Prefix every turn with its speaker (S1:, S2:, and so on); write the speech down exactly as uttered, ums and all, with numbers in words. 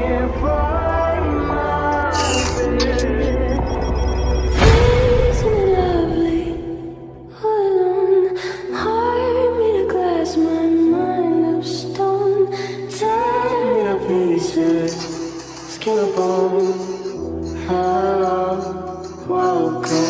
S1: can't find my bed.
S2: Isn't it lovely? All alone, heart made of glass, my mind of stone. Tear me to pieces, skin and bone. Hello, welcome.